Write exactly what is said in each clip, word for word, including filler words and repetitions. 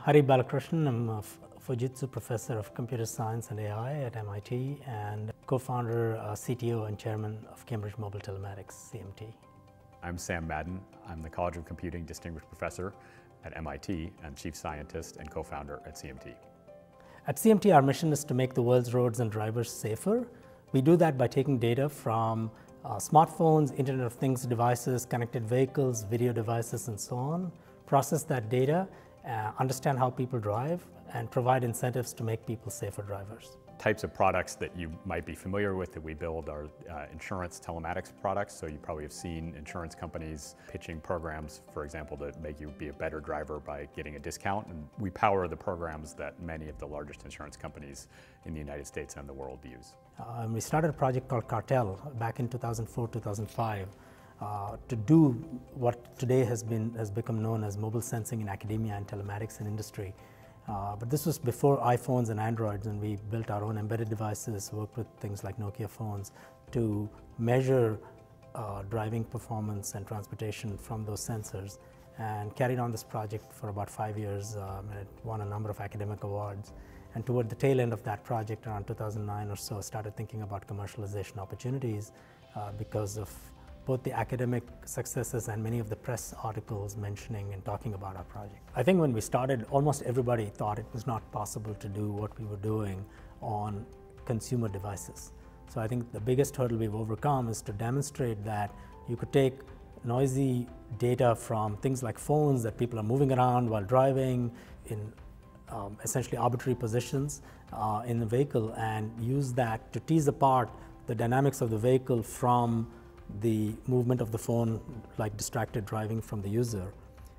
Hari Balakrishnan. I'm a Fujitsu Professor of Computer Science and A I at M I T and co-founder, uh, C T O and Chairman of Cambridge Mobile Telematics, C M T. I'm Sam Madden. I'm the College of Computing Distinguished Professor at M I T and Chief Scientist and co-founder at C M T. At C M T, our mission is to make the world's roads and drivers safer. We do that by taking data from uh, smartphones, Internet of Things devices, connected vehicles, video devices, and so on, process that data, uh, understand how people drive, and provide incentives to make people safer drivers. Types of products that you might be familiar with that we build are uh, insurance telematics products. So you probably have seen insurance companies pitching programs, for example, to make you be a better driver by getting a discount. And we power the programs that many of the largest insurance companies in the United States and the world use. Um, we started a project called Cartel back in two thousand four, two thousand five uh, to do what today has been has become known as mobile sensing in academia and telematics in industry. Uh, but this was before iPhones and Androids, and we built our own embedded devices, worked with things like Nokia phones to measure uh, driving performance and transportation from those sensors, and carried on this project for about five years um, and it won a number of academic awards. And toward the tail end of that project, around two thousand nine or so, started thinking about commercialization opportunities uh, because of both the academic successes and many of the press articles mentioning and talking about our project. I think when we started, almost everybody thought it was not possible to do what we were doing on consumer devices. So I think the biggest hurdle we've overcome is to demonstrate that you could take noisy data from things like phones that people are moving around while driving in um, essentially arbitrary positions uh, in the vehicle, and use that to tease apart the dynamics of the vehicle from the movement of the phone, like distracted driving from the user.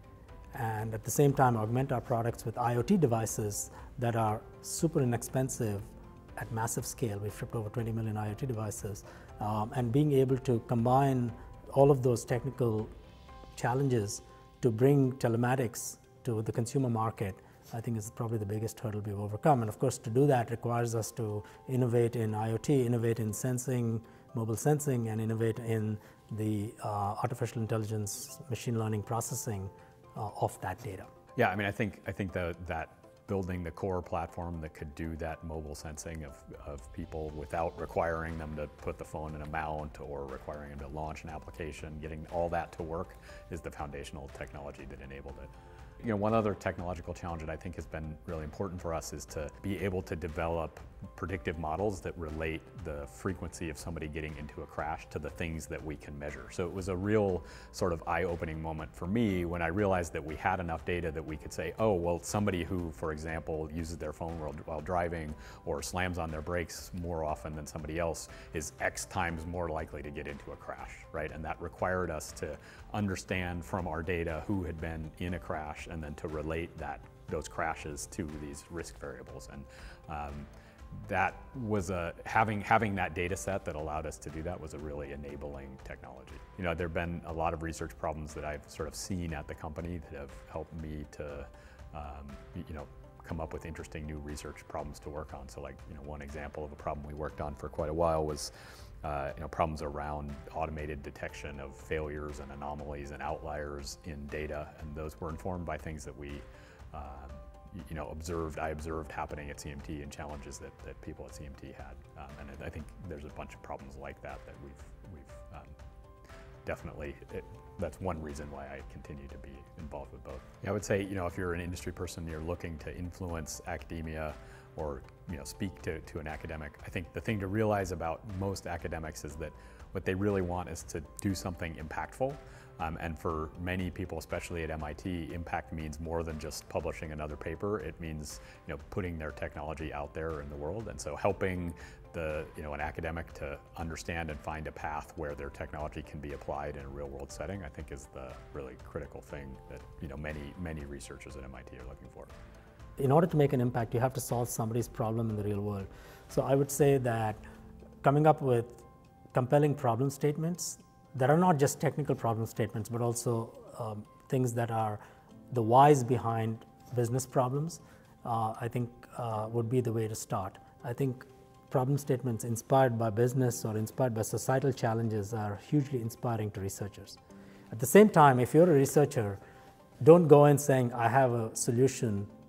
And at the same time augment our products with IoT devices that are super inexpensive at massive scale. We've shipped over twenty million IoT devices, um, and being able to combine all of those technical challenges to bring telematics to the consumer market, I think is probably the biggest hurdle we've overcome. And of course, to do that requires us to innovate in IoT, innovate in sensing, mobile sensing, and innovate in the uh, artificial intelligence, machine learning processing uh, of that data. Yeah, I mean, I think I think the, that building the core platform that could do that mobile sensing of, of people without requiring them to put the phone in a mount or requiring them to launch an application, getting all that to work is the foundational technology that enabled it. You know, one other technological challenge that I think has been really important for us is to be able to develop predictive models that relate the frequency of somebody getting into a crash to the things that we can measure. So it was a real sort of eye-opening moment for me when I realized that we had enough data that we could say, oh, well, somebody who, for example, uses their phone while, while driving or slams on their brakes more often than somebody else is X times more likely to get into a crash, right? And that required us to understand from our data who had been in a crash and then to relate that those crashes to these risk variables. And um, that was a, having, having that data set that allowed us to do that was a really enabling technology. You know, there have been a lot of research problems that I've sort of seen at the company that have helped me to, um, you know, come up with interesting new research problems to work on. So like, you know, one example of a problem we worked on for quite a while was Uh, you know, problems around automated detection of failures and anomalies and outliers in data, and those were informed by things that we, uh, you know, observed, I observed happening at C M T and challenges that, that people at C M T had. Um, and I think there's a bunch of problems like that that we've, we've um, definitely, it, that's one reason why I continue to be involved with both. I would say, you know, if you're an industry person, you're looking to influence academia or you know, speak to, to an academic, I think the thing to realize about most academics is that what they really want is to do something impactful. Um, and for many people, especially at M I T, impact means more than just publishing another paper. It means you know, putting their technology out there in the world. And so helping the, you know, an academic to understand and find a path where their technology can be applied in a real world setting, I think is the really critical thing that you know, many, many researchers at M I T are looking for. In order to make an impact, you have to solve somebody's problem in the real world. So I would say that coming up with compelling problem statements that are not just technical problem statements, but also um, things that are the whys behind business problems, uh, I think uh, would be the way to start. I think problem statements inspired by business or inspired by societal challenges are hugely inspiring to researchers. At the same time, if you're a researcher, don't go in saying, I have a solution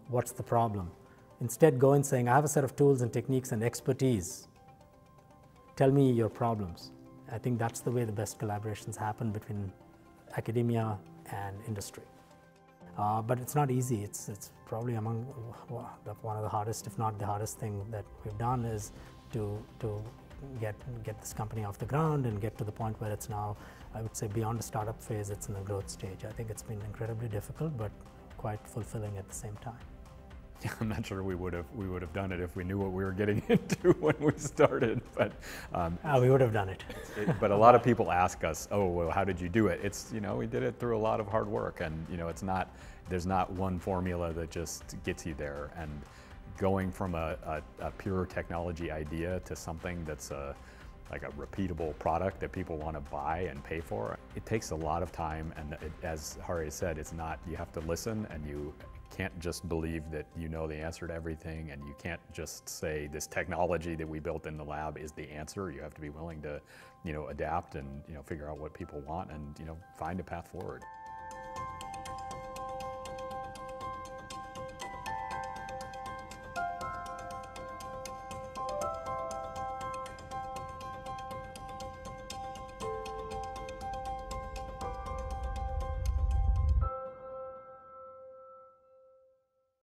what's the problem. Instead, go in saying, I have a set of tools and techniques and expertise. Tell me your problems. I think that's the way the best collaborations happen between academia and industry. Uh, but it's not easy. It's, it's probably among one of the hardest, if not the hardest thing that we've done is to, to get, get this company off the ground and get to the point where it's now, I would say, beyond the startup phase, it's in the growth stage. I think it's been incredibly difficult, but quite fulfilling at the same time. I'm not sure we would have we would have done it if we knew what we were getting into when we started. But um, uh, we would have done it. it. But a lot of people ask us, "Oh, well, how did you do it?" It's you know we did it through a lot of hard work, and you know it's not there's not one formula that just gets you there. And going from a, a, a pure technology idea to something that's a like a repeatable product that people want to buy and pay for, it takes a lot of time. And it, as Hari said, it's not you have to listen and you. Can't just believe that you know the answer to everything, and you can't just say this technology that we built in the lab is the answer. You have to be willing to, you know, adapt and you know figure out what people want and you know find a path forward.